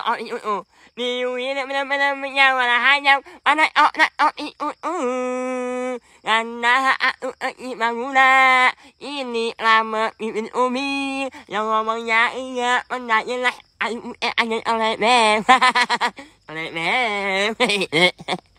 Ini lama mimin umi yang ngomongnya iya menanya lah oleh mem oleh mem